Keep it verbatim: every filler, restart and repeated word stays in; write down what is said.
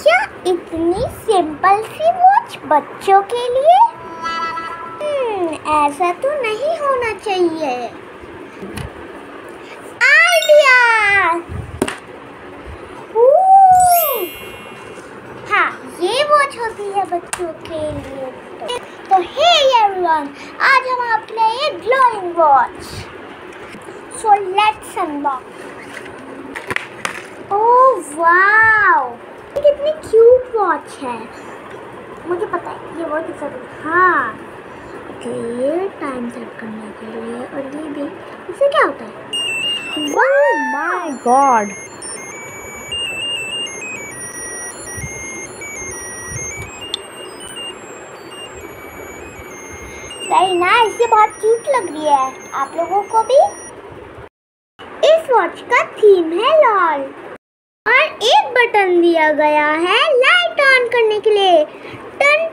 क्या इतनी सिंपल सी वॉच बच्चों के लिए? हम्म, ऐसा तो नहीं होना चाहिए। आइडिया! हाँ, ये वॉच होती है बच्चों के लिए। तो हे एवरीवन, आज हम आपके लिए glowing watch. So let's unbox. Oh wow, कितनी क्यूट वॉच है। मुझे पता है ये वॉच कैसा है। हाँ, ओके, टाइम सेट करने के लिए। और ये भी, इससे क्या होता है? Oh my god, very nice, ये बहुत क्यूट लग रही है। आप लोगों को भी? इस वॉच का थीम है लॉल और एक बटन दिया गया है लाइट ऑन करने के लिए। टन